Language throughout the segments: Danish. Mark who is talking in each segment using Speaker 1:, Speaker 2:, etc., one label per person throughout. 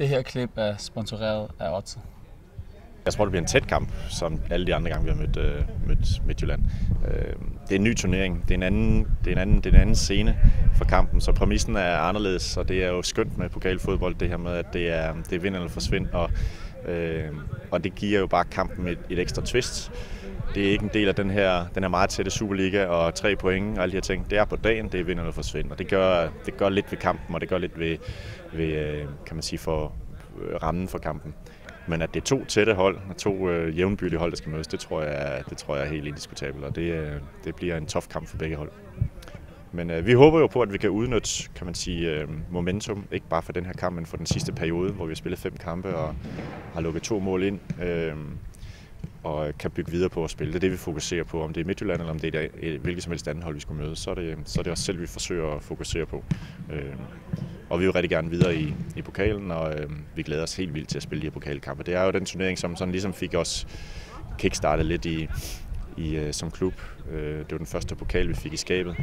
Speaker 1: Det her klip er sponsoreret af Odds.
Speaker 2: Jeg tror, det bliver en tæt kamp, som alle de andre gange, vi har mødt Midtjylland. Det er en ny turnering. Det er en anden scene for kampen, så præmissen er anderledes, og det er jo skønt med pokalfodbold, det her med, at det er vind eller forsvind, og det giver jo bare kampen et ekstra twist. Det er ikke en del af den her meget tætte Superliga og 3 point og alle de her ting. Det er på dagen, det er vind eller forsvind, og det gør lidt ved kampen, og det gør lidt ved kan man sige, for rammen for kampen. Men at det er 2 tætte hold, og 2 jævnbyrdige hold, der skal mødes, det tror jeg er helt indiskutabelt, og det bliver en tough kamp for begge hold. Men vi håber jo på, at vi kan udnytte, kan man sige, momentum, ikke bare for den her kamp, men for den sidste periode, hvor vi har spillet 5 kampe og har lukket 2 mål ind, og kan bygge videre på at spille. Det er det, vi fokuserer på. Om det er Midtjylland, eller om det er hvilket som helst andet hold, vi skulle møde, så er det også selv, vi forsøger at fokusere på. Og vi vil rigtig gerne videre i pokalen, og vi glæder os helt vildt til at spille de her pokalkampe. Det er jo den turnering, som sådan ligesom fik os kickstartet lidt som klub. Det var den første pokal, vi fik i skabet,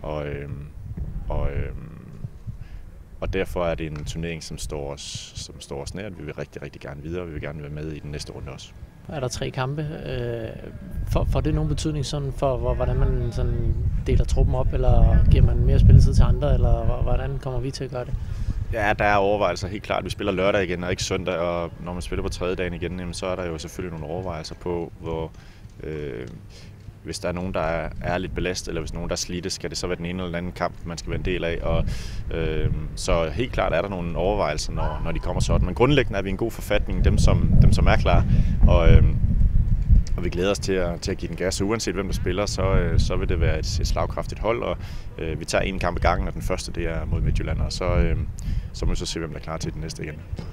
Speaker 2: og derfor er det en turnering, som står os nært. Vi vil rigtig, rigtig gerne videre, og vi vil gerne være med i den næste runde også.
Speaker 3: Er der 3 kampe? Får det nogen betydning sådan for, hvordan man sådan deler truppen op, eller giver man mere spilletid til andre, eller hvordan kommer vi til at gøre det?
Speaker 2: Ja, der er overvejelser helt klart. Vi spiller lørdag igen og ikke søndag, og når man spiller på 3. dagen igen, jamen, så er der jo selvfølgelig nogle overvejelser på, hvor hvis der er nogen, der er lidt belastet, eller hvis nogen, der er slidte, skal det så være den ene eller den anden kamp, man skal være en del af. Og, så helt klart er der nogle overvejelser, når de kommer sådan. Men grundlæggende er vi i en god forfatning, dem som er klar. Og vi glæder os til at give den gas. Så uanset hvem der spiller, så vil det være et slagkraftigt hold. Og vi tager en kamp ad gangen, og den første det er mod Midtjylland. Og så må vi så se, hvem der er klar til den næste igen.